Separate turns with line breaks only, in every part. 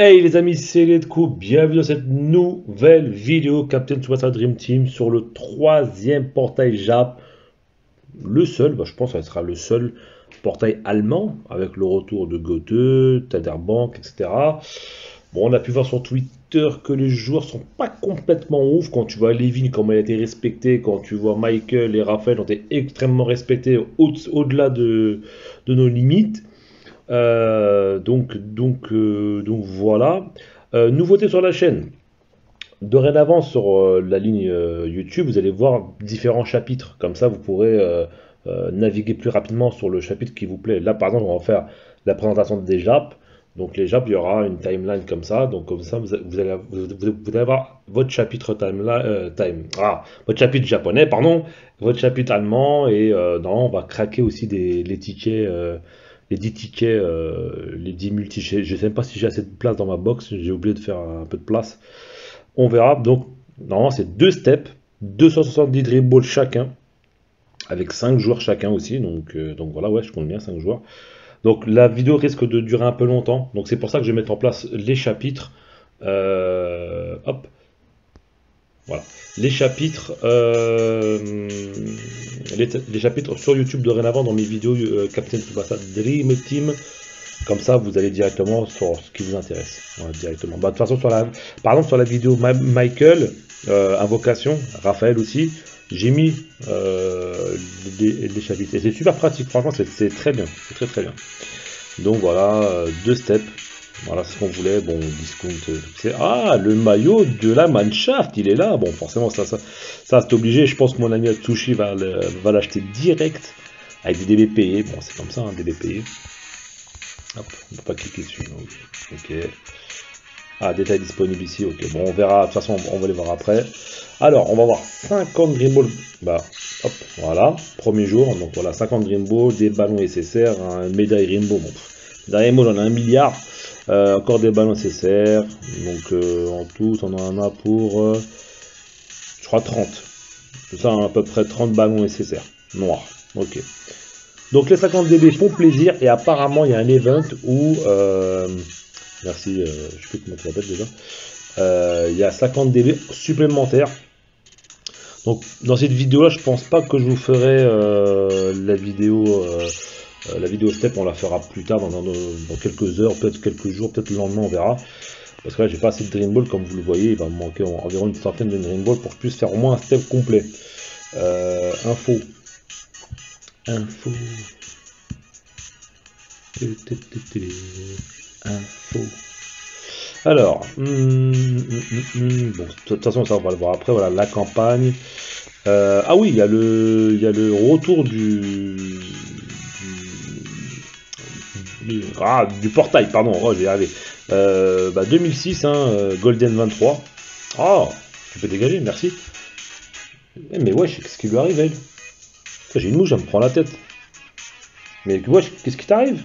Hey les amis, c'est Ledco, bienvenue dans cette nouvelle vidéo Captain Tsubasa Dream Team sur le troisième portail Jap. Le seul, je pense que ça sera le seul portail allemand avec le retour de Goethe, Taderbank, etc. Bon, on a pu voir sur Twitter que les joueurs sont pas complètement ouf. Quand tu vois Levin, comment il a été respecté, quand tu vois Michael et Raphaël ont été extrêmement respectés au-delà de nos limites. Donc voilà. Nouveauté sur la chaîne. Dorénavant, sur la ligne YouTube, vous allez voir différents chapitres. Comme ça, vous pourrez naviguer plus rapidement sur le chapitre qui vous plaît. Là, par exemple, on va faire la présentation des JAP. Donc, les JAP, il y aura une timeline comme ça. Donc, comme ça, vous allez avoir votre chapitre votre chapitre japonais, pardon, votre chapitre allemand. Et non, on va craquer aussi les tickets. Les 10 tickets, les 10 multi, je ne sais même pas si j'ai assez de place dans ma box, j'ai oublié de faire un peu de place. On verra. Donc, normalement, c'est 2 steps, 270 dribbles chacun, avec 5 joueurs chacun aussi. Donc voilà, ouais, je compte bien 5 joueurs. Donc la vidéo risque de durer un peu longtemps. Donc c'est pour ça que je vais mettre en place les chapitres. Hop, voilà. Les chapitres, les chapitres sur YouTube dorénavant dans mes vidéos Captain Tsubasa Dream Team. Comme ça, vous allez directement sur ce qui vous intéresse. Voilà, directement. De toute façon, par exemple, sur la vidéo Michael, Invocation, Raphaël aussi, j'ai mis les chapitres. Et c'est super pratique, franchement, c'est très bien. C'est très très bien. Donc voilà, 2 steps. Voilà ce qu'on voulait. Bon, discount. Ah, le maillot de la Mannschaft, il est là. Bon, forcément, ça c'est obligé. Je pense que mon ami Atsushi va l'acheter direct avec des DB payés. Bon, c'est comme ça, un DB payé. Hop, on ne peut pas cliquer dessus. Ok. Ah, détail disponible ici. Ok, bon, on verra. De toute façon, on va les voir après. Alors, on va voir 50 Green Ball. Bah, hop, voilà. Premier jour. Donc voilà, 50 Green Ball, des ballons SSR, un médaille Rainbow. Bon, médaille Rainbow, on en a 1 milliard. Encore des ballons SSR. Donc en tout, on en a pour, je crois, 30. C'est ça, à peu près 30 ballons SSR. Noirs. Ok. Donc les 50 DB font plaisir et apparemment il y a un event où, merci, je sais plus comment tu l'appelles déjà, il y a 50 DB supplémentaires. Donc dans cette vidéo là je pense pas que je vous ferai la vidéo step, on la fera plus tard dans quelques heures, peut-être quelques jours, peut-être le lendemain on verra. Parce que là j'ai pas assez de Dream Ball comme vous le voyez, il va me manquer environ une centaine de Dream Ball pour que je puisse faire au moins un step complet. Info. Info. Alors, bon, de toute façon, ça on va le voir après. Voilà, la campagne. Ah oui, il y a le retour du portail, pardon. Oh, j'ai arrivé. 2006, hein, Golden 23. Oh, tu peux dégager, merci. Mais wesh, qu'est-ce qui lui arrive, elle? J'ai une mouche, elle me prend la tête. Mais wesh, qu'est-ce qui t'arrive?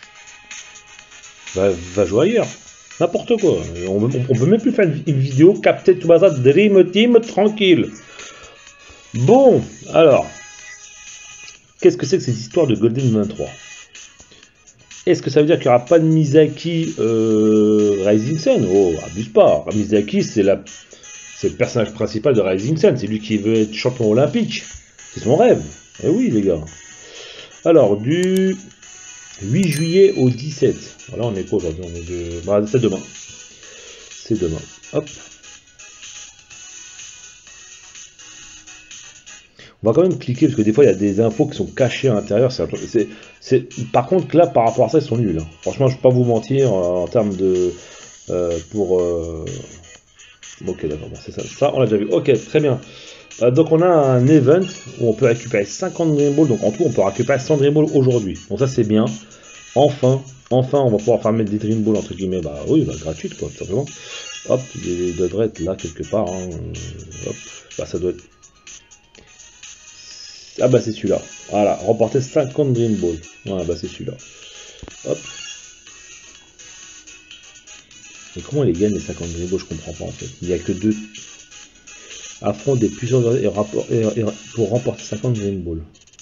Va jouer ailleurs. N'importe quoi. On peut même plus faire une vidéo Captain Tsubasa Dream Team tranquille. Bon, alors. Qu'est-ce que c'est que ces histoires de Golden 23? Est-ce que ça veut dire qu'il n'y aura pas de Misaki Rising Sun? Oh, abuse pas. Misaki, c'est le personnage principal de Rising Sun. C'est lui qui veut être champion olympique. C'est son rêve. Eh oui, les gars. Alors, du 8 juillet au 17. Voilà, on est quoi aujourd'hui? On est de... c'est demain. C'est demain. Hop. On va quand même cliquer parce que des fois il y a des infos qui sont cachées à l'intérieur. Par contre, là, par rapport à ça, ils sont nuls. Hein. Franchement, je ne vais pas vous mentir en termes de. Ok, d'accord, c'est ça. Ça, on l'a déjà vu. Ok, très bien. Donc on a un event où on peut récupérer 50 Dream Ball, donc en tout on peut récupérer 100 Dream Ball aujourd'hui. Donc ça c'est bien. Enfin on va pouvoir farmer des Dream Ball entre guillemets, bah oui, gratuite quoi, tout simplement. Hop, il devrait être là quelque part. Hein. Hop, ça doit être. Ah bah c'est celui-là. Voilà, remporter 50 Dream Ball. Voilà, bah c'est celui-là. Hop. Et comment les gagne les 50 Dream Ball, je comprends pas en fait. Il n'y a que 2. Affronte des puissants pour remporter 50 Dream Ball.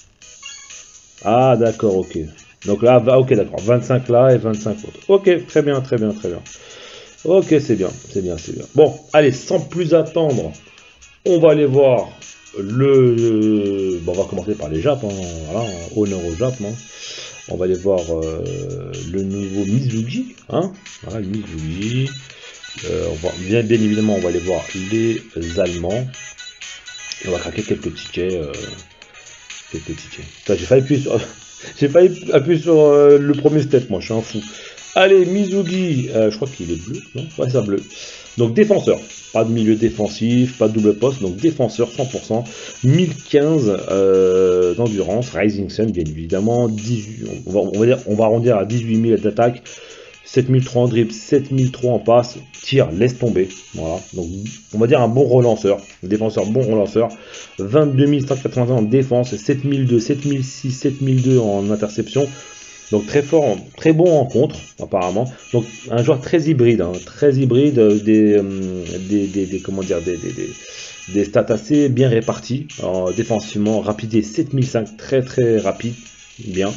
Ah d'accord, ok. Donc là, ok d'accord, 25 là et 25 autres. Ok, très bien, très bien, très bien. Ok, c'est bien, c'est bien, c'est bien. Bon, allez, sans plus attendre, on va aller voir bon, on va commencer par les Japs, hein, voilà, honneur aux Japs. Hein. On va aller voir le nouveau Mizugi, hein, voilà, le Mizugi. Bien évidemment, on va aller voir les Allemands. Et on va craquer quelques tickets. J'ai failli appuyer sur, j'ai failli appuyer sur le premier step, moi, je suis un fou. Allez, Mizugi, je crois qu'il est bleu, non? Ouais, c'est bleu. Donc défenseur, pas de milieu défensif, pas de double poste, donc défenseur 100%, 1015 d'endurance, Rising Sun bien évidemment, 18, on va arrondir à 18 000 d'attaque, 7003 en dribble, 7003 en passe, tir, laisse tomber, voilà, donc on va dire un bon relanceur, défenseur bon relanceur, 22 181 en défense, 7002, 7006, 7002 en interception. Donc très fort, très bon en contre apparemment. Donc un joueur très hybride, hein, comment dire, des stats assez bien répartis. Alors, défensivement, rapidité 7005, très très rapide, bien.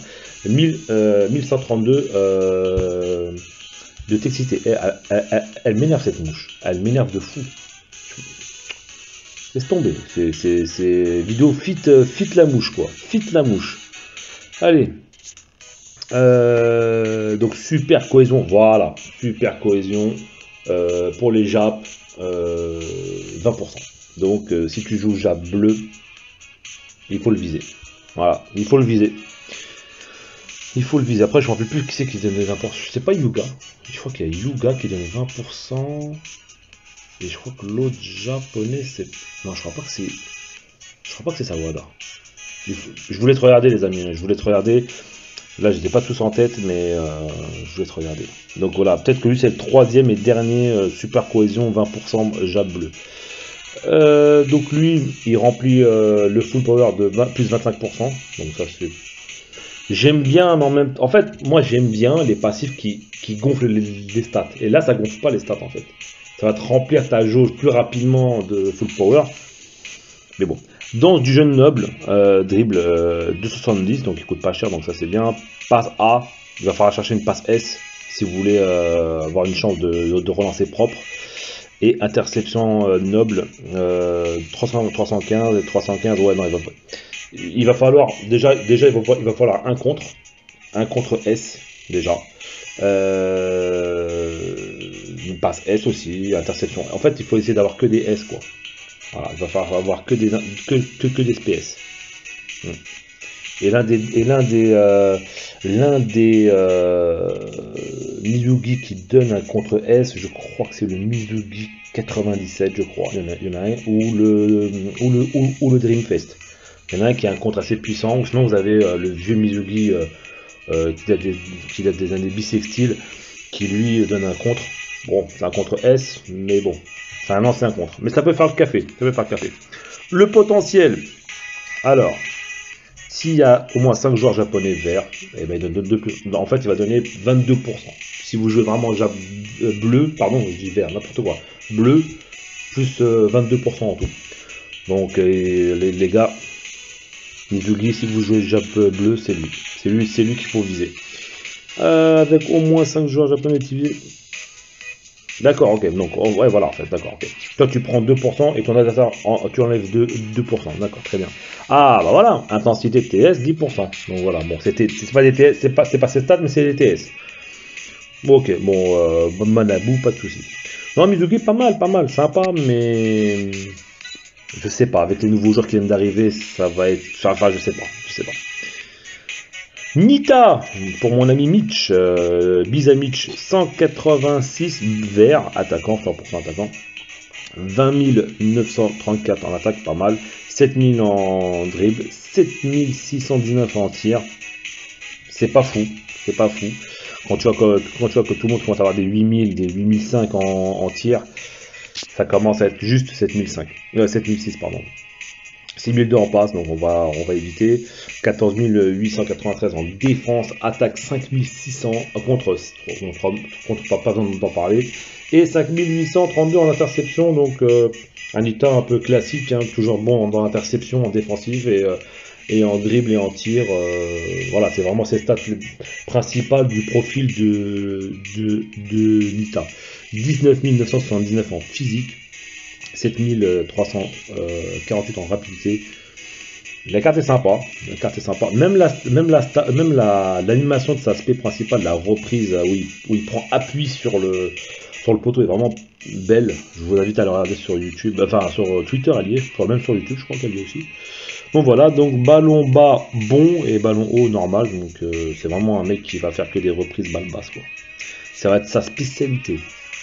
1132 de textité. Elle m'énerve cette mouche, elle m'énerve de fou. Laisse tomber, c'est vidéo fit la mouche quoi, fit la mouche. Allez. Donc super cohésion, voilà, super cohésion pour les Japs, 20%. Donc si tu joues Jap bleu, il faut le viser. Voilà, il faut le viser. Il faut le viser. Après, je ne me rappelle plus qui c'est qui donne les 20%. C'est pas Yuga. Je crois qu'il y a Yuga qui donne 20%. Et je crois que l'autre japonais, c'est. Non, je crois pas que c'est. Je crois pas que c'est Sawada. Je voulais te regarder, les amis. Je voulais te regarder. Là, j'étais pas tous en tête, mais je vais te regarder. Donc voilà, peut-être que lui, c'est le troisième et dernier super cohésion, 20% Jap bleu. Donc lui, il remplit le full power de plus 25%. Donc ça, c'est... J'aime bien, mais en même temps... En fait, moi, j'aime bien les passifs qui gonflent les stats. Et là, ça gonfle pas les stats, en fait. Ça va te remplir ta jauge plus rapidement de full power. Mais bon. Danse du jeune noble, dribble 270, donc il coûte pas cher, donc ça c'est bien. Passe A, il va falloir chercher une passe S si vous voulez avoir une chance de relancer propre. Et interception noble, 315 et 315, ouais non, il va falloir, déjà il va falloir un contre S déjà. Une passe S aussi, interception. En fait il faut essayer d'avoir que des S quoi. Voilà, il va falloir avoir que des SPS. Et l'un des Mizugi qui donne un contre S, je crois que c'est le Mizugi 97, je crois. Il y en a un, ou le Dreamfest. Il y en a un qui a un contre assez puissant, ou sinon vous avez le vieux Mizugi qui date des années bissextiles, qui lui donne un contre. Bon, c'est un contre S, mais bon. C'est un ancien contre. Mais ça peut faire le café. Le potentiel. Alors, s'il y a au moins 5 joueurs japonais verts, eh ben, en fait, il va donner 22%. Si vous jouez vraiment bleu, pardon, je dis vert, n'importe quoi. Bleu, plus 22% en tout. Donc, les gars, Mizugi, si vous jouez Jap bleu, c'est lui. C'est lui qu'il faut viser. Avec au moins 5 joueurs japonais activés. D'accord, ok, donc, ouais, voilà, en fait, d'accord, ok. Toi, tu prends 2% et ton adversaire, tu enlèves 2%, d'accord, très bien. Ah, bah voilà, intensité de TS, 10%. Donc voilà, bon, c'est pas des TS, c'est pas ces stats, mais c'est des TS. Bon, ok, bon, Manabu, pas de soucis. Non, Mizugi, pas mal, sympa, mais... Je sais pas, avec les nouveaux joueurs qui viennent d'arriver, ça va être... Enfin, je sais pas. Nita, pour mon ami Mitch, Bizamich, 186 vert, attaquant, 100% attaquant, 20 934 en attaque, pas mal, 7000 en dribble, 7619 en tir, c'est pas fou. Quand tu vois que tout le monde commence à avoir des 8000, des 8005 en tir, ça commence à être juste 7006, pardon. 6002 en passe, donc on va éviter. 14 893 en défense, attaque 5600 contre pas besoin d'en parler. Et 5832 en interception, donc un état un peu classique, hein, toujours bon dans l'interception en défensive et en dribble et en tir. Voilà, c'est vraiment ses stats principales du profil de Nita. 19 979 en physique, 7348 en rapidité. La carte est sympa, Même l'animation de sa spé principale, la reprise où il prend appui sur le poteau est vraiment belle. Je vous invite à le regarder sur YouTube, enfin sur Twitter, elle y est, même sur YouTube, je crois qu'elle y est aussi. Donc voilà, donc ballon bas bon et ballon haut normal. Donc c'est vraiment un mec qui va faire que des reprises balle basse, quoi. Ça va être sa spécialité.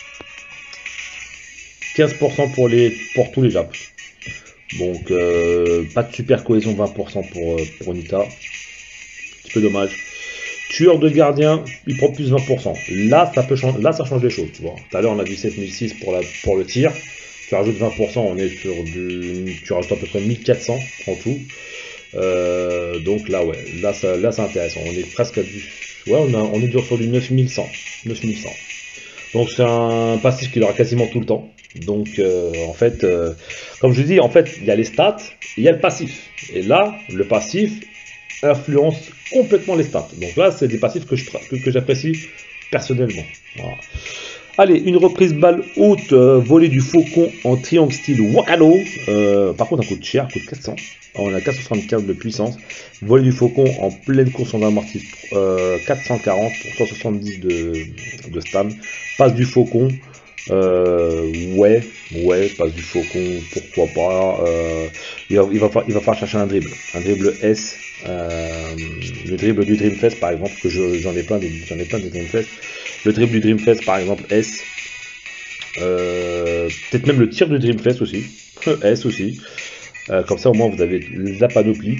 15% pour tous les japs. Donc pas de super cohésion, 20% pour Nita. Un petit peu dommage. Tueur de gardien, il prend plus 20%. Là, ça peut changer, là ça change les choses, tu vois. Tout à l'heure on a vu 7006 pour le tir. Tu rajoutes 20%, on est sur tu rajoutes à peu près 1400 en tout. Donc là ouais, là c'est intéressant. On est presque à du, ouais, on est dur sur du 9100. Donc c'est un passif qu'il aura quasiment tout le temps. Donc en fait, comme je dis, en fait il y a les stats, il y a le passif. Et là, le passif influence complètement les stats. Donc là, c'est des passifs que j'apprécie personnellement. Voilà. Allez, une reprise balle haute, volée du faucon en triangle style Wakano. Par contre, un coûte cher, coûte 400. On a 475 de puissance. Volée du faucon en pleine course en amorti, 440 pour 170 de stam. Passe du faucon. Ouais, passe du faucon, pourquoi pas. Il va falloir chercher un dribble S. Le dribble du Dreamfest par exemple, que j'en ai plein des Dreamfest. Le dribble du Dreamfest par exemple S. Peut-être même le tir du Dreamfest aussi. S aussi. Comme ça au moins vous avez la panoplie.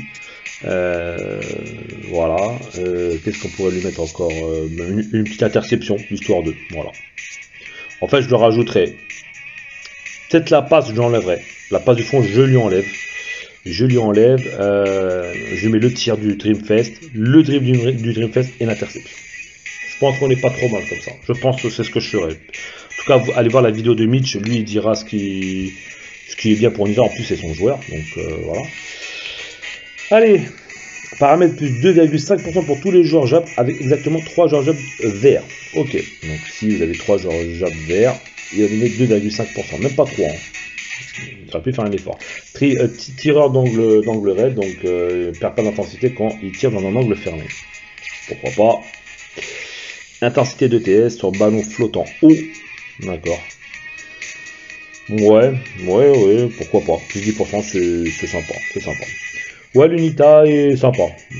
Voilà. Qu'est-ce qu'on pourrait lui mettre encore, une petite interception, histoire de. Voilà. En fait, je le rajouterai. Peut-être la passe, je l'enlèverai. La passe du fond, je lui enlève. Je mets le tir du Dreamfest, le dribble du Dreamfest et l'interception. Je pense qu'on n'est pas trop mal comme ça. Je pense que c'est ce que je ferai. En tout cas, allez voir la vidéo de Mitch. Lui, il dira ce qui est bien pour Nita. En plus, c'est son joueur. Donc, voilà. Allez. Paramètre plus 2,5% pour tous les joueurs JAP avec exactement 3 joueurs JAP verts. Ok, donc si vous avez 3 joueurs JAP verts, il va donner 2,5%, même pas 3. Hein. Ça peut faire un effort. Tireur d'angle raide, donc perd pas d'intensité quand il tire dans un angle fermé. Pourquoi pas. Intensité de TS sur ballon flottant haut. D'accord. Ouais, pourquoi pas. Plus 10%, c'est sympa, Ouais, l'Unita est sympa.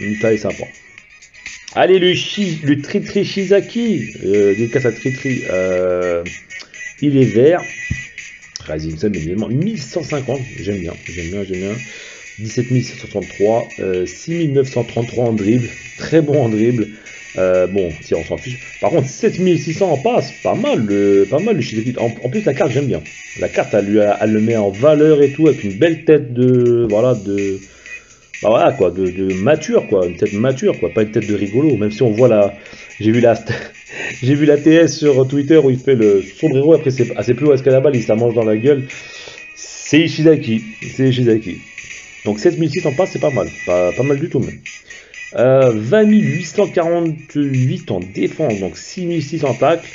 Allez, le Tritri Shizaki. Dédicace à Tritri. Il est vert. Rising Sun, évidemment. 1150. J'aime bien. 17 763. 6933 en dribble. Très bon en dribble. Bon, si on s'en fiche. Par contre, 7600 en passe. Pas mal le Shizaki. En plus, la carte, j'aime bien. La carte, elle le met en valeur et tout. Avec une belle tête de mature, quoi, une tête mature, quoi, pas une tête de rigolo, même si on voit j'ai vu la TS sur Twitter où il fait le sombrero, après c'est assez plus haut à la balle, il se la mange dans la gueule, c'est Ishizaki. Donc 7600 passe, c'est pas mal du tout même. 20 848 en défense, donc 6600 tacles,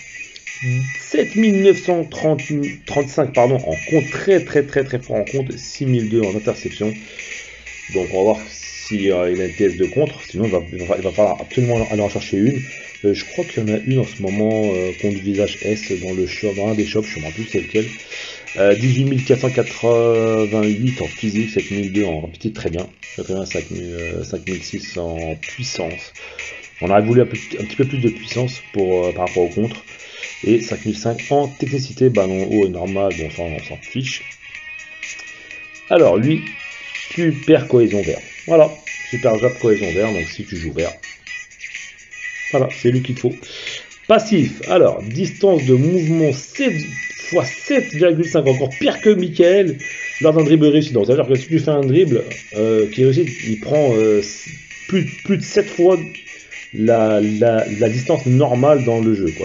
7935 en compte, très fort en compte, 6002 en interception. Donc on va voir s'il a une TS de contre, sinon il va falloir absolument aller en chercher une. Je crois qu'il y en a une en ce moment contre visage S dans le shop, dans un des shops, je ne me rappelle plus c'est lequel. 18 488 en physique, 7002 en rapidité, très bien. 5006 en puissance. On aurait voulu un petit peu plus de puissance par rapport au contre. Et 5005 en technicité, ballon haut et normal, bon ça on s'en fiche. Alors lui, super cohésion vert. Voilà, super jab cohésion vert, donc si tu joues vert, voilà, c'est lui qu'il te faut. Passif, alors, distance de mouvement 7 x 7,5, encore pire que Michael, lors d'un dribble réussi. Donc, c'est-à-dire que si tu fais un dribble qui est réussi, il prend plus de 7 fois la distance normale dans le jeu, quoi.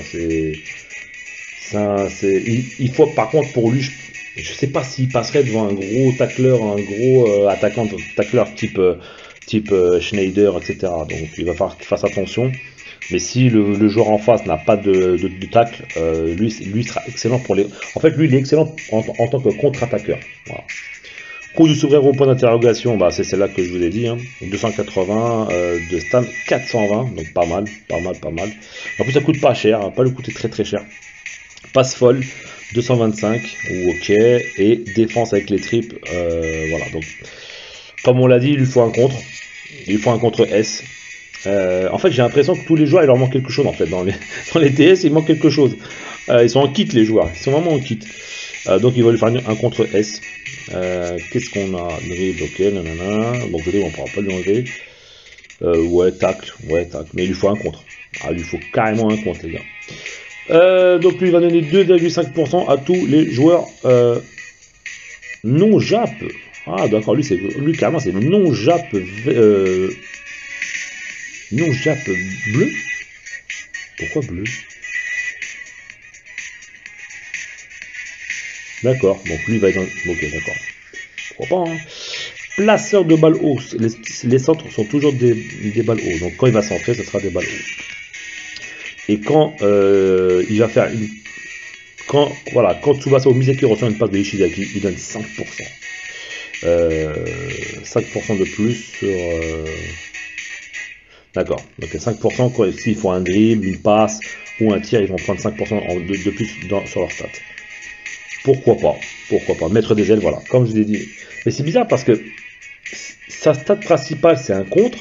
Il faut, par contre, pour lui, je sais pas s'il passerait devant un gros tacleur, un gros attaquant tacleur type type Schneider, etc. Donc il va falloir qu'il fasse attention. Mais si le joueur en face n'a pas de tacle, lui sera excellent pour les... En fait, lui, il est excellent en tant que contre-attaqueur. Voilà. Coût du souverain au point d'interrogation, bah, c'est celle-là que je vous ai dit. Hein. 280 de Stan, 420, donc pas mal. En plus, ça coûte pas cher, hein, pas le coûter très cher. Passe folle, 225, ou ok, et défense avec les tripes, voilà. Donc, comme on l'a dit, il lui faut un contre. Il lui faut un contre S. En fait, j'ai l'impression que tous les joueurs, il leur manque quelque chose en fait. Dans les TS, il manque quelque chose. Ils sont en kit, les joueurs. Ils sont vraiment en kit. Donc, il va lui faire un contre S. Qu'est-ce qu'on a? Dribble, ok, nanana. Bon, dribble, on ne pourra pas lui enlever. Ouais, tacle. Mais il lui faut un contre. Ah, il lui faut carrément un contre, les gars. Donc, lui, il va donner 2,5% à tous les joueurs non-Jap. Ah, d'accord, lui, carrément, c'est non-Jap. Non-Jap bleu. Pourquoi bleu? D'accord, donc lui va être dans... Ok, d'accord. Pourquoi pas, hein. Placeur de balles haut. Les centres sont toujours des balles haut. Donc quand il va centrer, ce sera des balles haut. Et quand il va faire une... Quand Tsubasa ou Misaki reçoit une passe de Ishizaki, il donne 5%. 5% de plus sur... D'accord, donc 5%, s'il faut un dribble, une passe ou un tir, ils vont prendre 5% de plus sur leur stat. Pourquoi pas, mettre des ailes, voilà, comme je vous ai dit. Mais c'est bizarre parce que sa stat principale, c'est un contre,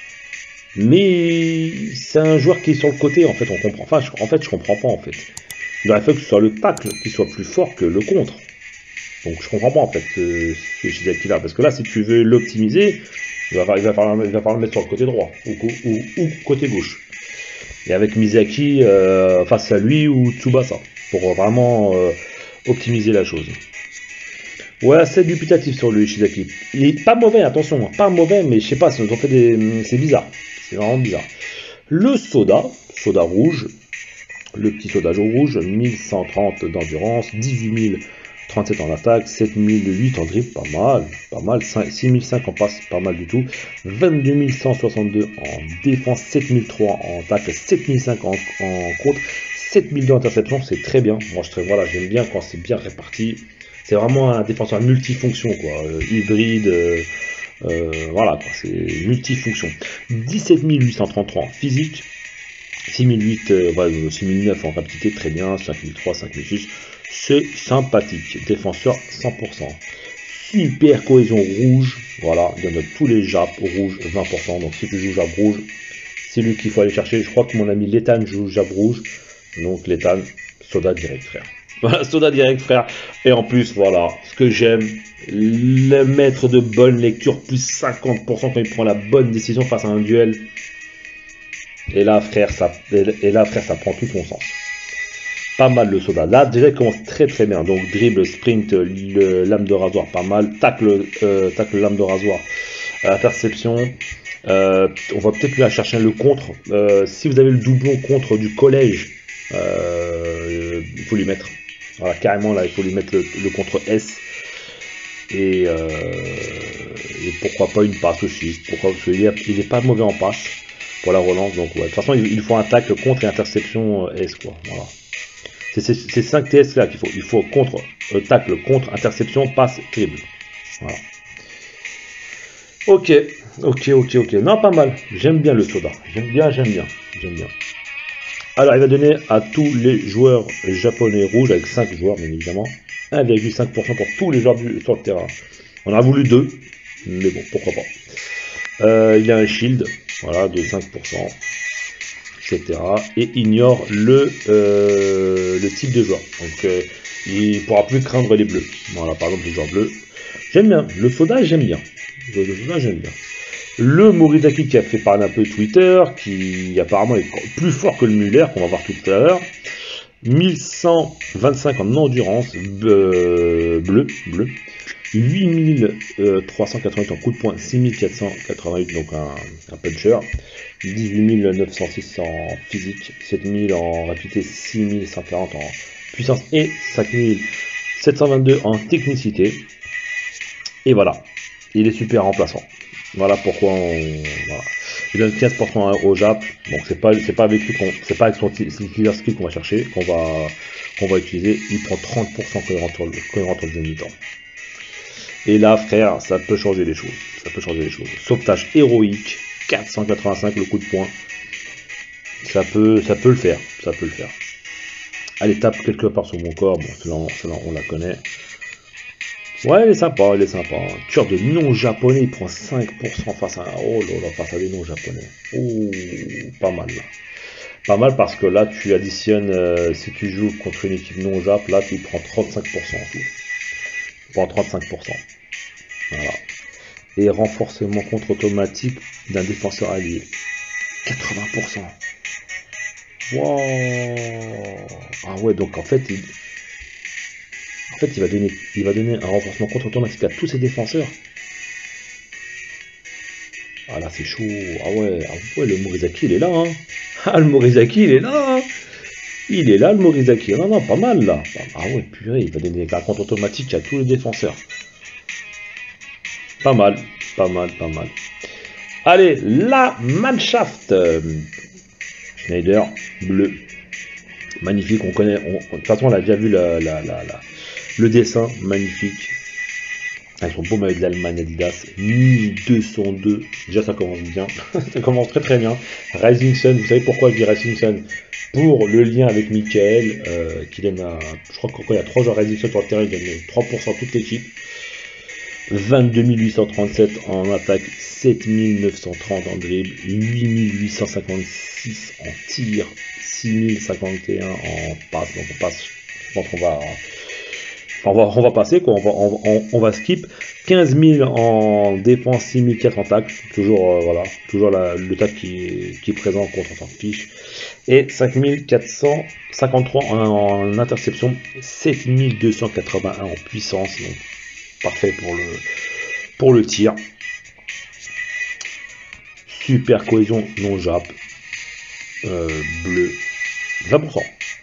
mais c'est un joueur qui est sur le côté, en fait, on comprend. Enfin, je comprends pas, en fait. Il aurait fallu que ce soit le tacle qui soit plus fort que le contre. Donc, je comprends pas, en fait, ce Shizaki-là. Parce que là, si tu veux l'optimiser, il va falloir le mettre sur le côté droit ou côté gauche. Et avec Misaki face à lui ou Tsubasa pour vraiment optimiser la chose. Ouais, assez dubitatif sur le Ishizaki. Il est pas mauvais, attention, pas mauvais, mais je sais pas, c'est bizarre. C'est vraiment bizarre. Le soda rouge, le petit soda rouge, 1130 d'endurance, 18 037 en attaque, 7008 en dribble, pas mal, 6005 en passe, pas mal du tout, 22 162 en défense, 7003 en attaque, 7005 en contre, 7002 en interception, c'est très bien. Moi, voilà, j'aime bien quand c'est bien réparti. C'est vraiment un défenseur multifonction, quoi, hybride, voilà, quoi, c'est multifonction. 17 833 en physique, 6008, 6009 en rapidité, très bien, 5003, 5006. C'est sympathique, défenseur 100%. Super cohésion rouge, voilà, il donne tous les japs rouge 20%. Donc si tu joues jap rouge, c'est lui qu'il faut aller chercher. Je crois que mon ami Lethan joue jap rouge, donc Lethan, soda direct frère. Voilà, soda direct frère. Et en plus, voilà, ce que j'aime, le maître de bonne lecture, plus 50% quand il prend la bonne décision face à un duel. Et là frère, ça prend tout son sens. Pas mal le soda. Là, déjà, il commence très bien. Donc, dribble, sprint, lame de rasoir, pas mal. Tacle, lame de rasoir, interception. On va peut-être lui aller chercher le contre. Si vous avez le doublon contre du collège, il faut lui mettre. Voilà, carrément, là, il faut lui mettre le contre S. Et pourquoi pas une passe aussi. Pourquoi? Parce qu'il n'est pas mauvais en passe pour la relance. Donc, ouais. De toute façon, il faut un tacle contre et interception S, quoi. Voilà. C'est 5 TS là qu'il faut. Il faut contre, tacle, contre, interception, passe, dribble. Voilà. Ok. Non, pas mal. J'aime bien le soda. J'aime bien. Alors, il va donner à tous les joueurs japonais rouges, avec 5 joueurs, bien évidemment, 1,5% pour tous les joueurs sur le terrain. On a voulu 2, mais bon, pourquoi pas. Il y a un shield, voilà, de 5%. Etc. Et ignore le type de joueur. Donc il ne pourra plus craindre les bleus. Voilà, par exemple les joueurs bleus. J'aime bien. Le soda, j'aime bien. Le Morizaki qui a fait parler un peu Twitter, qui apparemment est plus fort que le Muller, qu'on va voir tout à l'heure. 1125 en endurance bleu. 8388 en coup de poing, 6488 donc un puncher. 18 906 en physique, 7000 en rapidité, 6140 en puissance et 5722 en technicité. Et voilà, il est super remplaçant. Voilà pourquoi on... Voilà. Il donne 15% au Jap. Donc c'est pas avec lui c'est pas avec son killer skill qu'on va chercher, qu'on va utiliser. Il prend 30% quand il rentre au deuxième mi-temps. Et là, frère, ça peut changer les choses. Ça peut changer les choses. Sauvetage héroïque, 485 le coup de poing. Ça peut le faire. Ça peut le faire. Allez, tape quelque part sur mon corps. Bon, celle-là on la connaît. Ouais, elle est sympa, elle est sympa. Tueur de non-japonais, il prend 5% face à... Oh là là, face à des non-japonais. Oh, pas mal là. Pas mal parce que là, tu additionnes, si tu joues contre une équipe non-jap, là, tu prends 35% en tout. Tu prends 35%. Voilà. Et renforcement contre-automatique d'un défenseur allié. 80%. Wow. Ah ouais, donc en fait, il va donner un renforcement contre-automatique à tous ses défenseurs. Ah là, c'est chaud. Ah ouais, le Morizaki, il est là. Hein. Ah, le Morizaki, il est là. Hein. Il est là, le Morizaki. Non, non, pas mal, là. Ah ouais, purée, il va donner un contre-automatique à tous les défenseurs. Pas mal, pas mal, pas mal. Allez, la Mannschaft. Schneider, bleu. Magnifique, on connaît. De toute façon, on a déjà vu le dessin, magnifique. Avec son beau maillot d'Allemagne Adidas, 1202. Déjà, ça commence bien. Ça commence très très bien. Rising Sun, vous savez pourquoi je dis Rising Sun? Pour le lien avec Michael, qui donne je crois qu'il y a 3 joueurs Rising Sun sur le terrain, il donne 3% à toute l'équipe. 22 837 en attaque, 7 930 en dribble, 8 856 en tir, 6 051 en passe. Donc on passe, je pense qu'on va passer, quoi. On va skip. 15 000 en défense, 6 400 en tacle. Toujours, voilà, toujours le tacle qui est présent contre on s'en fiche. Et 5 453 en interception, 7 281 en puissance. Donc, parfait pour le tir. Super cohésion non jap. Bleu. 20%.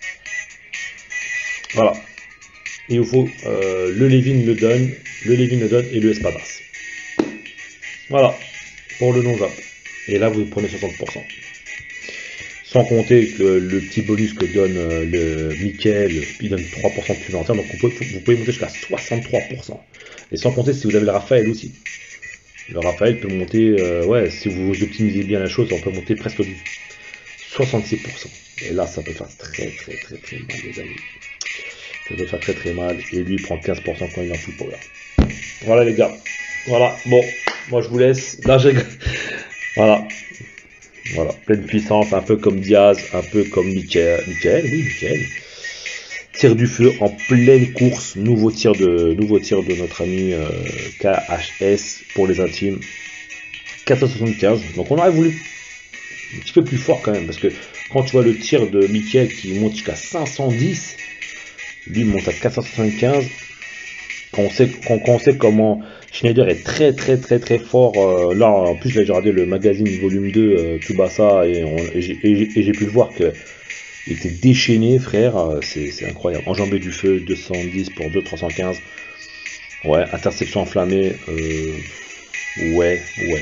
Voilà. Il vous faut le Levin le donne et le Espadas. Voilà. Pour le non jap. Et là vous prenez 60%. Sans compter que le petit bonus que donne le Michael, il donne 3% supplémentaire, donc vous pouvez monter jusqu'à 63%. Et sans compter si vous avez le Raphaël aussi. Le Raphaël peut monter, ouais, si vous optimisez bien la chose, on peut monter presque du 66%. Et là, ça peut faire très mal, les amis. Ça peut faire très mal. Et lui, il prend 15% quand il est en full power. Voilà, les gars. Voilà, bon, moi je vous laisse. Là, voilà. Voilà, pleine puissance, un peu comme Diaz, un peu comme Michael. Michael. Tir du feu en pleine course, nouveau tir de notre ami KHS pour les intimes. 475. Donc on aurait voulu un petit peu plus fort quand même, parce que quand tu vois le tir de Michael qui monte jusqu'à 510, lui monte à 475. Quand on sait comment Schneider est très fort, là en plus j'ai regardé le magazine volume 2 Tsubasa et j'ai pu le voir que il était déchaîné, frère, c'est incroyable. Enjambé du feu, 210 pour 2, 315. Ouais, interception enflammée, ouais.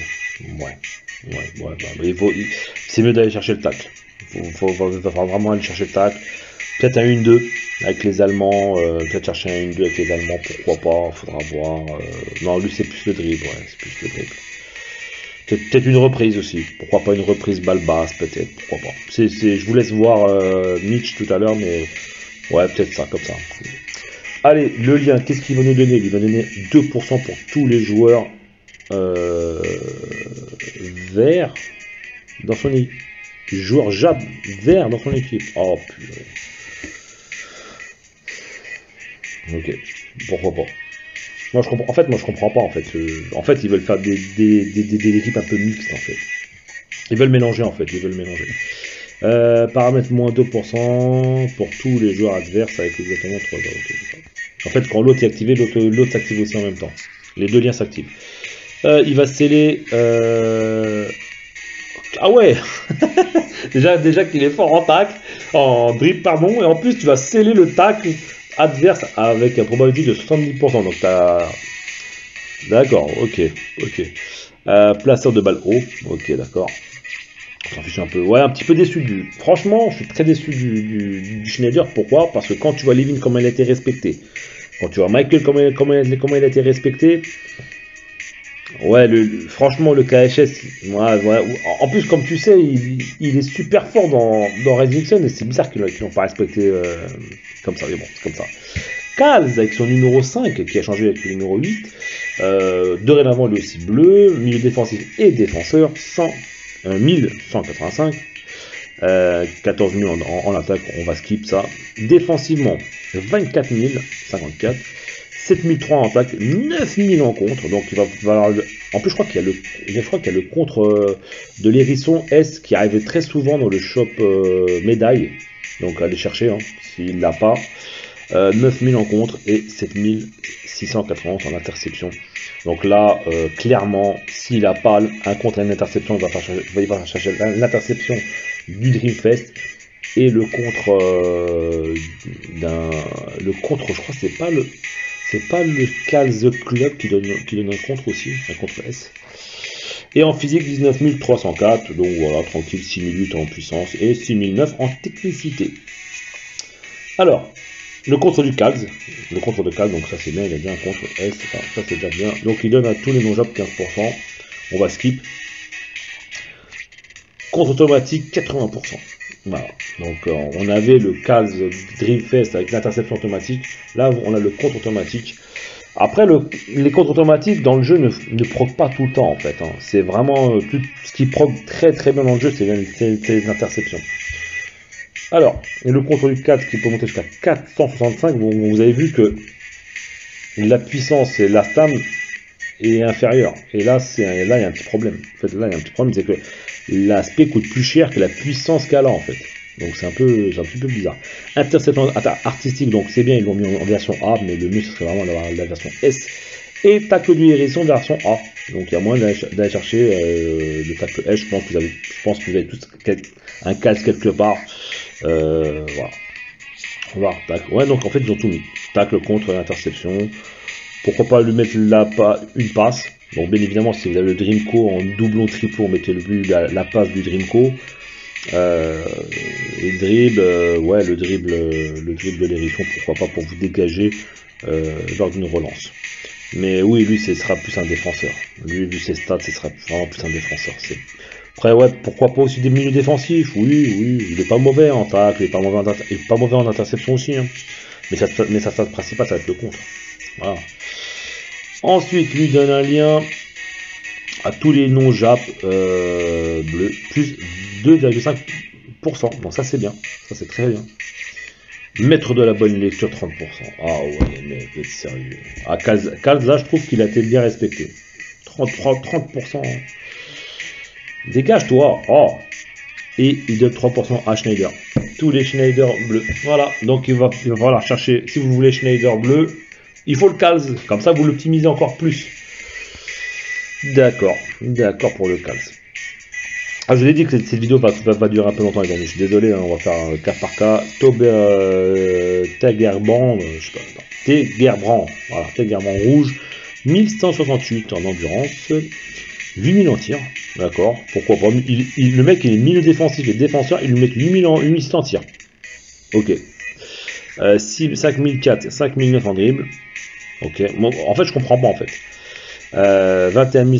C'est mieux d'aller chercher le tacle. Il faut vraiment aller chercher le tacle. Peut-être un 1-2 avec les Allemands, peut-être chercher un 1-2 avec les Allemands, pourquoi pas, faudra voir. Non, lui c'est plus le dribble, ouais, c'est plus le dribble. Peut-être une reprise aussi, pourquoi pas une reprise balle basse, peut-être, pourquoi pas. Je vous laisse voir Mitch tout à l'heure, mais ouais, peut-être ça, comme ça. Allez, le lien, qu'est-ce qu'il va nous donner? Il va donner 2% pour tous les joueurs verts dans son équipe. Joueur jab vert dans son équipe. Oh putain. Ok, pourquoi pas. Moi je comprends pas en fait. En fait, ils veulent faire des équipes un peu mixtes en fait. Ils veulent mélanger en fait, Paramètres moins 2% pour tous les joueurs adverses avec exactement 3 joueurs. Okay. En fait, quand l'autre est activé, l'autre s'active aussi en même temps. Les deux liens s'activent. Il va sceller. Ah ouais. déjà qu'il est fort en tacle, en dribble pardon, et en plus tu vas sceller le tacle adverse avec une probabilité de 70%. Donc t'as. D'accord, ok. Placeur de balle haut. Ok, d'accord. On s'en fiche un peu. Ouais, un petit peu déçu du. Franchement, je suis très déçu du Schneider. Pourquoi? Parce que quand tu vois Levin, comment il a été respecté. Quand tu vois Michael, comment il a été respecté. Ouais, franchement, le KHS, ouais, en plus, comme tu sais, il est super fort dans Resurrection et c'est bizarre qu'ils l'ont pas respecté comme ça, mais bon, c'est comme ça. Kals, avec son numéro 5, qui a changé avec le numéro 8, dorénavant, lui aussi bleu, milieu défensif et défenseur, 1185, 14 000 en attaque, on va skip ça. Défensivement, 24 054. 7003 en attaque, 9000 en contre, donc il va falloir... En plus, je crois qu'il y a le contre de l'hérisson S qui arrive très souvent dans le shop médaille, donc allez chercher, hein, s'il l'a pas. 9000 en contre et 7691 en interception. Donc là, clairement, s'il n'a pas un contre et une interception, il va chercher l'interception du Dreamfest. Et le contre le contre, je crois que c'est pas le Kals Club qui donne un contre aussi, un contre S. Et en physique, 19 304, donc voilà, tranquille, 6008 en puissance et 6009 en technicité. Alors, le contre du Kals, donc ça c'est bien, il a bien un contre S, ça c'est déjà bien. Donc il donne à tous les non-jobs 15%, on va skip. Contre automatique, 80%. Voilà, donc on avait le Kals Dreamfest avec l'interception automatique, là on a le contre automatique. Après, les contre automatiques dans le jeu ne proc pas tout le temps en fait, hein. C'est vraiment tout ce qui proc très très bien dans le jeu, c'est les interceptions. Alors, et le contre du 4 qui peut monter jusqu'à 465, vous avez vu que la puissance et la stam est inférieure, et là il y a un petit problème. En fait, là il y a un petit problème, c'est que l'aspect coûte plus cher que la puissance qu'elle a en fait. Donc c'est un petit peu bizarre. Interception artistique, donc c'est bien, ils l'ont mis en version A, mais le mieux ce serait vraiment d'avoir la version S. Et tacle du hérisson version A. Donc il y a moyen d'aller chercher le tacle S. Je pense que vous avez tous un casque quelque part. Voilà. On va tacle. Ouais, donc en fait ils ont tout mis. Tacle contre l'interception. Pourquoi pas lui mettre une passe. Donc bien évidemment, si vous avez le Dreamco en doublon triplo, mettez la passe du Dreamco. Et le dribble, ouais, le dribble de l'hérisson, pourquoi pas, pour vous dégager lors d'une relance. Mais oui, lui, ce sera plus un défenseur. Lui, vu ses stats, ce sera vraiment plus un défenseur. Après, ouais, pourquoi pas aussi des milieux défensifs. Oui, il est pas mauvais en tacle, il est pas mauvais en interception aussi. Hein. Mais sa stat principale, ça va être le contre. Voilà. Ensuite, lui donne un lien à tous les non-jap bleus, plus 2,5%. Donc ça c'est bien, ça c'est très bien. Maître de la bonne lecture, 30%. Ah ouais, mais vous êtes sérieux. Ah, Kals, là, je trouve qu'il a été bien respecté. 30%. Dégage-toi. Oh. Et il donne 3% à Schneider. Tous les Schneider bleus. Voilà, donc il va falloir chercher, si vous voulez Schneider bleu, il faut le Kals. Comme ça, vous l'optimisez encore plus. D'accord pour le Kals. Ah, je vous ai dit que cette vidéo va durer un peu longtemps, les amis. Je suis désolé, hein, on va faire cas par cas. Tegerbrand, je sais pas. Tegerbrand, voilà, Tegerbrand rouge. 1168 en endurance. 8000 en tir, d'accord. Pourquoi pas. Le mec, il est milieu défensif et défenseur, il lui met 8600 en tir. Ok. 5004, 5009 en dribble. Ok. Bon, en fait, je comprends pas en fait. 21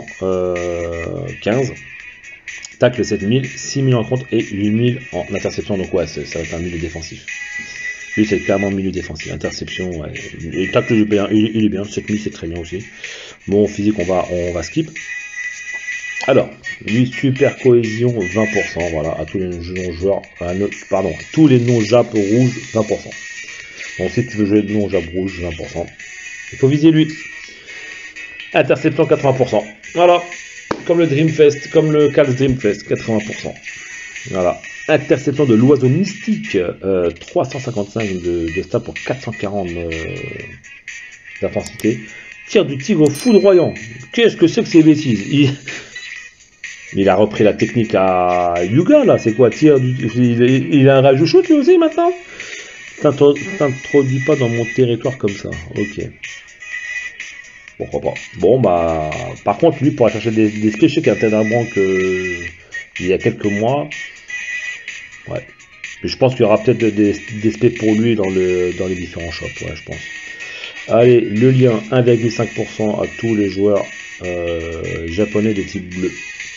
115. Tacle 7000, 6000 en contre et 8000 en interception. Donc ouais, ça va être un milieu défensif. Lui, c'est clairement milieu défensif. Interception, ouais. Et tacle, il est bien. 7000, c'est très bien aussi. Bon, physique, on va skip. Alors, lui, super cohésion, 20%. Voilà, à tous les non-joueurs. Pardon, à tous les non-jap rouges, 20%. Donc, si tu veux jouer de non-jap rouge, 20%. Il faut viser lui. Interception, 80%. Voilà. Comme le Dreamfest, comme le Kals Dreamfest, 80%. Voilà. Interception de l'oiseau mystique, 355 de stats pour 440 d'intensité. Tir du tigre foudroyant. Qu'est-ce que c'est que ces bêtises? Il a repris la technique à Yuga, là. C'est quoi, tir du... Il a un rage shoot lui aussi maintenant? T'introduis pas dans mon territoire comme ça. Ok. Pourquoi pas. Bon, bah, par contre, lui, pour aller chercher des SP, je sais qu'il y a un Tedrabranc il y a quelques mois. Ouais. Mais je pense qu'il y aura peut-être des SP pour lui dans les différents shops, ouais, je pense. Allez, le lien 1,5% à tous les joueurs japonais de type bleu.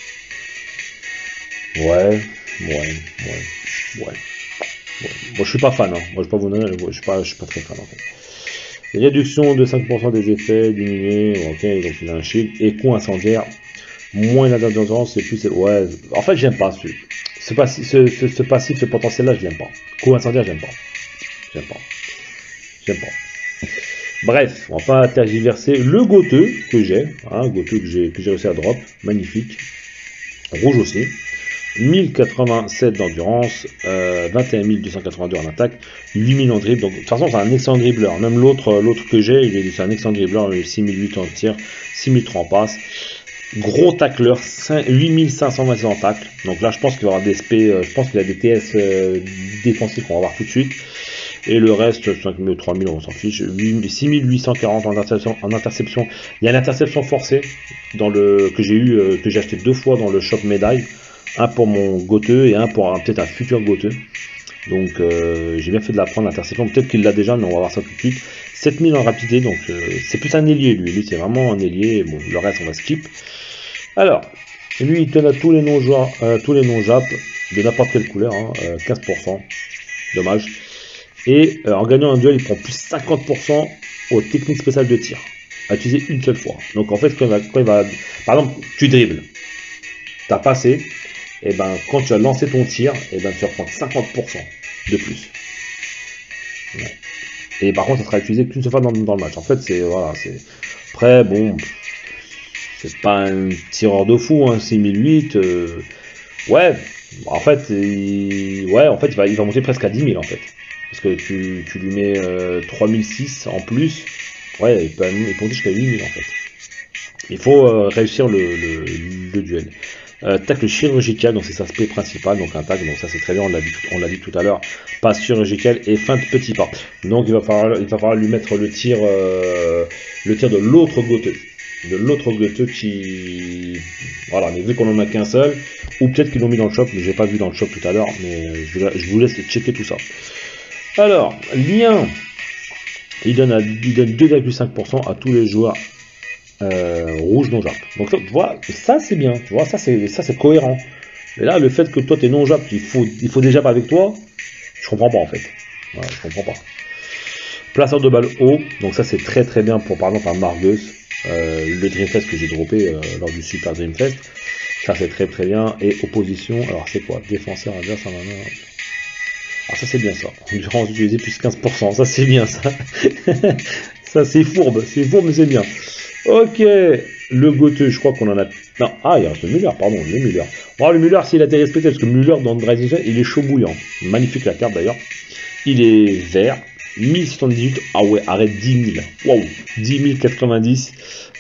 Ouais. Moi, je suis pas fan, hein. Moi, je peux pas vous donner, je suis pas très fan, en fait. Réduction de 5% des effets, diminué, ok, donc il a un shield. Et coup incendiaire, moins il a d'endurance, et plus ouais. En fait, j'aime pas ce passif, ce potentiel-là, je l'aime pas. Coup incendiaire, j'aime pas. Bref, on va pas tergiverser. Le goteux que j'ai, hein, goteux que j'ai réussi à drop, magnifique. Rouge aussi. 1087 d'endurance, 21 282 en attaque, 8000 en dribble. Donc de toute façon c'est un excellent dribbleur. Même l'autre que j'ai, c'est un excellent dribbleur, 6008 en tir, 6003 en passe. Gros tacleur, 8526 en tacle. Donc là je pense qu'il va y avoir des SP, je pense qu'il a des TS défensifs qu'on va voir tout de suite. Et le reste, 5000, 3000, on s'en fiche. 6840 en interception. Il y a une interception forcée que j'ai acheté 2 fois dans le shop médaille. Un pour mon goteux et un pour peut-être un futur goteux. Donc j'ai bien fait de la prendre l'interception. Peut-être qu'il l'a déjà, mais on va voir ça tout de suite. 7000 en rapidité, donc c'est plus un ailier lui. Lui c'est vraiment un ailier. Bon, le reste on va skip. Alors, lui il donne à tous les non-joueurs, tous les non-jap de n'importe quelle couleur, hein, 15%. Dommage. Et en gagnant un duel, il prend plus 50% aux techniques spéciales de tir. À utiliser une seule fois. Donc en fait, quand il va par exemple, tu dribbles. T'as passé. Et ben quand tu as lancé ton tir, et ben tu vas prendre 50% de plus. Ouais. Et par contre, ça sera utilisé qu'une seule fois dans le match. En fait, c'est voilà, c'est après bon, c'est pas un tireur de fou, hein, 6008. Ouais, en fait, il va monter presque à 10 000 en fait, parce que tu lui mets 3006 en plus. Ouais, il peut monter jusqu'à 8000 en fait. Il faut réussir le duel. Tacle chirurgical, donc c'est sa spé principale, donc un tacle, donc ça c'est très bien, on l'a dit tout à l'heure, passe chirurgical et fin de petit pas. Donc il va falloir lui mettre le tir de l'autre goteux, qui, voilà, mais vu qu'on en a qu'un seul, ou peut-être qu'ils l'ont mis dans le shop, mais j'ai pas vu dans le shop tout à l'heure, mais je vous laisse checker tout ça. Alors, lien, il donne 2,5% à tous les joueurs rouge non jap. Donc tu vois, ça c'est bien, tu vois, ça c'est cohérent. Mais là, le fait que toi t'es non jap, il faut déjà pas avec toi, je comprends pas en fait. Voilà, je comprends pas. Placeur de balle haut, donc ça c'est très très bien pour par exemple un Margus, le Dreamfest que j'ai droppé lors du Super Dreamfest. Ça c'est très très bien. Et opposition, alors c'est quoi? Défenseur adverse en main. Alors ça c'est bien ça. Endurance utilisée plus 15%, ça c'est bien ça. Ça c'est fourbe mais c'est bien. Ok, le goteux, je crois qu'on en a... Non, il reste le Müller, pardon, le Müller. Oh, le Müller, s'il a été respecté, parce que Müller, dans le Rising Sun, il est chaud bouillant. Magnifique la carte, d'ailleurs. Il est vert, 1078, ah ouais, arrête 10 000. Waouh, 10 090,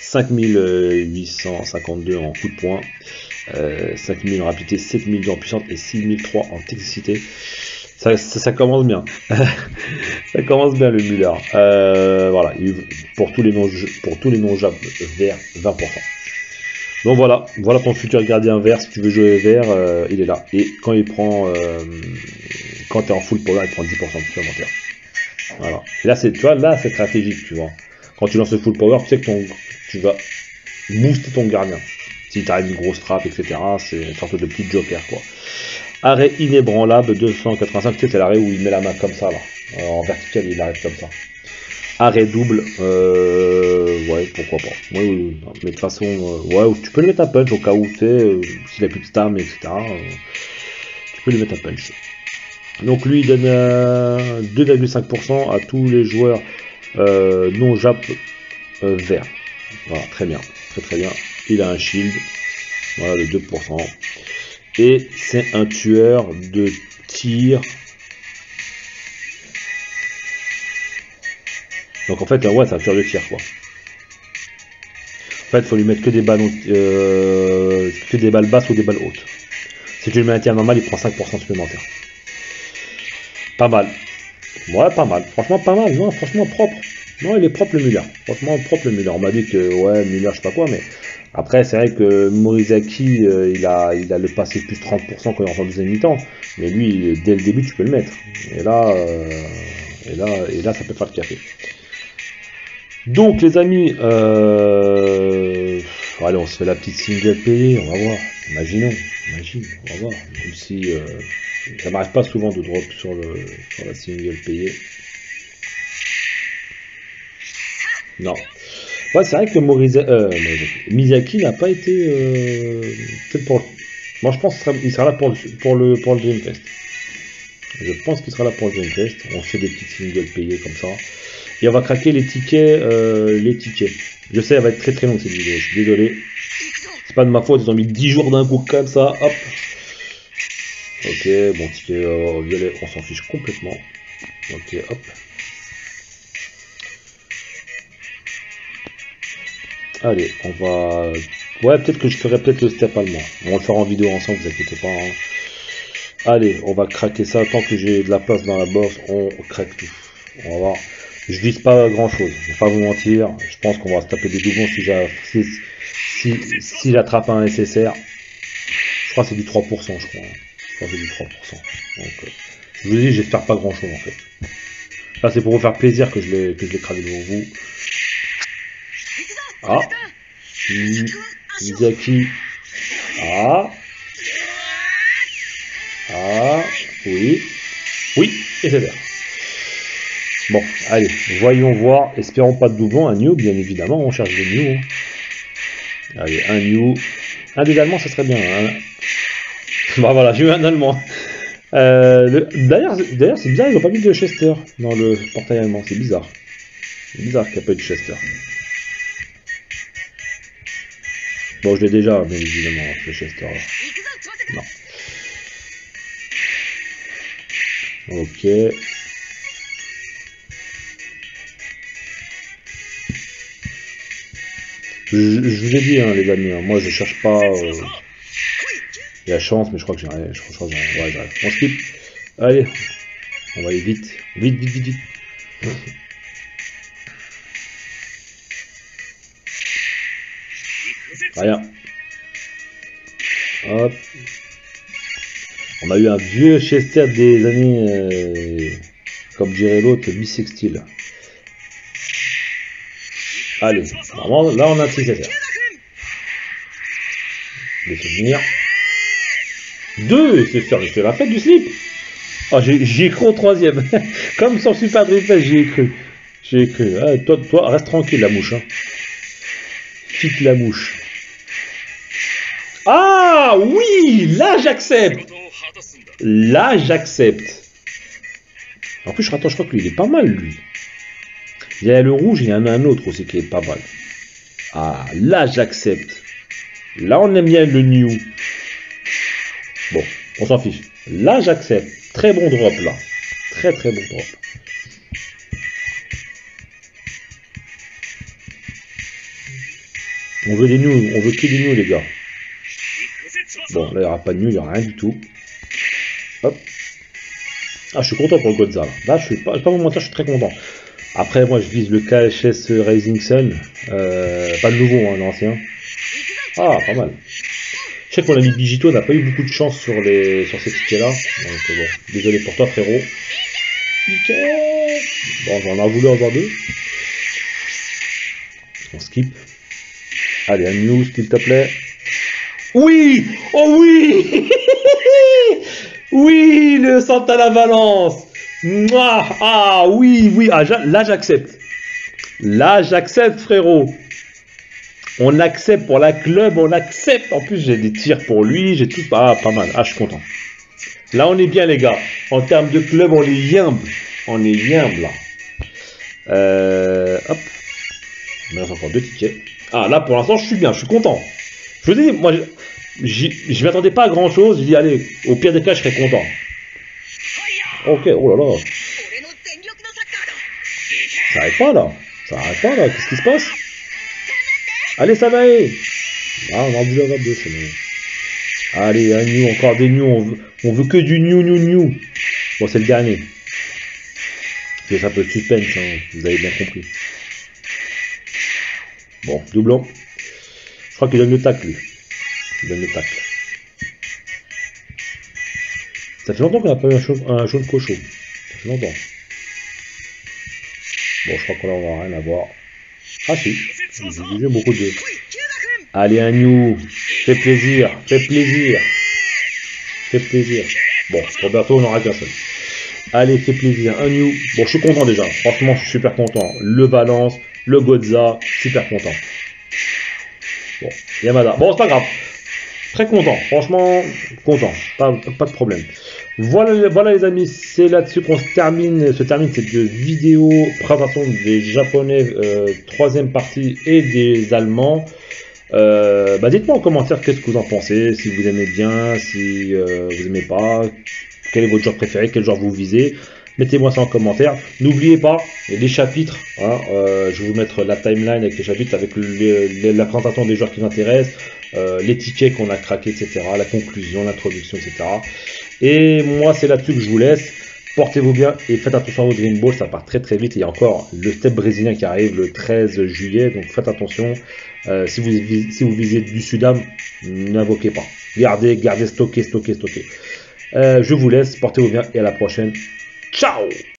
5852 en coup de poing, 5000 en rapidité, 7000 en puissance et 6003 en technicité. Ça commence bien. Ça commence bien le Müller. Voilà, pour tous les non-jap vert, 20%. Donc voilà ton futur gardien vert. Si tu veux jouer vert, il est là. Et quand il prend, quand tu es en full power, il prend 10% supplémentaire. Voilà. Et là, tu vois, là c'est stratégique, tu vois. Quand tu lances le full power, tu sais que tu vas booster ton gardien. Si tu as une grosse trappe, etc., c'est une sorte de petit joker, quoi. Arrêt inébranlable, 285, tu sais, c'est l'arrêt où il met la main comme ça, là. En vertical, il arrête comme ça. Arrêt double, ouais, pourquoi pas. Ouais, mais de toute façon, ouais, tu peux le mettre à punch au cas où, tu sais, s'il a plus de stam, etc., tu peux le mettre à punch. Donc lui, il donne 2,5% à tous les joueurs non jap verts. Voilà, très bien, très bien. Il a un shield, voilà, de 2%. Et c'est un tueur de tir. Donc en fait, ouais, c'est un tueur de tir, quoi. En fait, il faut lui mettre que des balles basses ou des balles hautes. Si tu le mets à tir normal, il prend 5% supplémentaire. Pas mal. Ouais, pas mal. Franchement, pas mal. Non, franchement, propre. Non, il est propre le Muller. Franchement, propre le Muller. On m'a dit que, ouais, Muller, je sais pas quoi, mais après, c'est vrai que Morizaki, il a le passé plus 30% quand il est en deuxième mi-temps. Mais lui, dès le début, tu peux le mettre. Et là, ça peut faire le café. Donc, les amis, allez, on se fait la petite single payée, on va voir. Imagine, on va voir. Même si ça m'arrive pas souvent de drop sur la single payée. Non. Ouais, c'est vrai que Miyazaki n'a pas été peut-être pour. Moi, je pense qu'il sera là pour le Dreamfest. Je pense qu'il sera là pour le Dreamfest. On fait des petites singles payées comme ça. Et on va craquer les tickets. Je sais, elle va être très très longue cette vidéo. Je suis désolé. C'est pas de ma faute. Ils ont mis 10 jours d'un coup comme ça. Hop. Ok, bon, ticket violet, on s'en fiche complètement. Ok, hop. Allez, on va... Ouais, peut-être que je ferai peut-être le step allemand. On va le faire en vidéo ensemble, vous inquiétez pas. Hein. Allez, on va craquer ça. Tant que j'ai de la place dans la box, on craque tout. On va voir. Je vise pas grand-chose. Je vais pas vous mentir. Je pense qu'on va se taper des doublons si j'attrape un SSR. Je crois que c'est du 3%, je crois. Je crois que c'est du 3%. Donc, je vous dis, j'espère pas grand-chose en fait. Là, c'est pour vous faire plaisir que je l'ai craqué devant vous. Ah, Miyazaki. Ah, oui, et c'est vert. Bon, allez, voyons voir. Espérons pas de doublon. Un new, bien évidemment, on cherche des new. Allez, un new. Un des allemands, ça serait bien. Hein. Bah voilà, j'ai eu un allemand. D'ailleurs, c'est bizarre, ils n'ont pas mis de Chester dans le portail allemand. C'est bizarre. C'est bizarre qu'il n'y a pas eu de Chester. Bon, je l'ai déjà, bien évidemment, ce Chester là. Non. Ok. Je vous ai dit, hein, les amis, hein, moi je cherche pas la chance, mais je crois que j'ai rien. Je crois que j'ai rien. Ouais, j'arrive. On skip. Allez, on va aller vite. Vite. Rien. Hop. On a eu un vieux Chester des années, comme dirait l'autre, bisextile. Allez, normalement, là on a un petit SSR. Des souvenirs. 2 SSR, je fais la fête du slip. Oh, j'y ai cru au 3ème. Comme sur Super Dreamfest, j'y ai cru. Ah, toi, reste tranquille la mouche. Hein. Quitte la mouche. Ah oui, là j'accepte. Là j'accepte. En plus, attends, je crois que lui il est pas mal lui. Il y a le rouge, il y en a un autre aussi qui est pas mal. Ah, là j'accepte. Là on aime bien le new. Bon, on s'en fiche. Là j'accepte. Très bon drop là. Très bon drop. On veut des news, on veut que des news les gars. Bon, là il n'y aura pas de news, il n'y aura rien du tout. Hop. Ah, je suis content pour le Godza là. Là, je vais pas vous mentir, je suis très content. Après, moi je vise le KHS Rising Sun. Pas le nouveau, hein, l'ancien. Ah, pas mal. Je sais que mon ami Digito n'a pas eu beaucoup de chance sur ces tickets-là. Donc bon, désolé pour toi frérot. Nickel. Bon, j'en ai voulu avoir 2. On skip. Allez, un news s'il te plaît. Oui! Oh oui! Oui, le Santana Valence. Ah oui. Ah, là j'accepte. Là j'accepte frérot. On accepte pour la club, on accepte. En plus, j'ai des tirs pour lui, j'ai tout. Ah, pas mal. Ah, je suis content. Là, on est bien, les gars. En termes de club, on est yimbe. On est yimbe, là. Hop. Il me reste encore 2 tickets. Ah, là, pour l'instant, je suis bien, je suis content. Je vous dis, moi, je m'attendais pas à grand chose. J'ai dit, allez, au pire des cas, je serais content. Ok, oh là là. Ça arrête pas, là. Qu'est-ce qui se passe? Allez, ça va aller. Ah, on a voulu avoir 2, c'est bon. Allez, un new, encore des new. On veut que du new. Bon, c'est le dernier. Ça peut suspense, hein, vous avez bien compris. Bon, doublon. Je crois qu'il donne le tacle, lui. Il donne le tacle. Ça fait longtemps qu'on n'a pas eu un jaune cochon. Ça fait longtemps. Bon, je crois qu'on n'en va rien à voir. Ah si, j'ai vu beaucoup de... Allez, un new. Fais plaisir, fais plaisir. Fais plaisir. Bon, Roberto, on n'aura qu'un seul. Allez, fais plaisir, un new. Bon, je suis content déjà. Franchement, je suis super content. Le Valence, le Godza, super content. Bon, Yamada. Bon, c'est pas grave. Très content. Franchement, content. Pas de problème. Voilà les amis, c'est là-dessus qu'on se termine cette vidéo présentation des Japonais, troisième partie, et des Allemands. Dites-moi en commentaire qu'est-ce que vous en pensez, si vous aimez bien, si vous aimez pas, quel est votre genre préféré, quel genre vous visez. Mettez-moi ça en commentaire. N'oubliez pas les chapitres. Hein, je vais vous mettre la timeline avec les chapitres, avec la présentation des joueurs qui vous intéressent, les tickets qu'on a craqués, etc. La conclusion, l'introduction, etc. Et moi, c'est là-dessus que je vous laisse. Portez-vous bien et faites attention à vos Green Ball, ça part très très vite. Il y a encore le step brésilien qui arrive le 13 juillet, donc faites attention. Si vous visez du Sudam, n'invoquez pas. Gardez, stockez. Je vous laisse, portez-vous bien et à la prochaine. Ciao!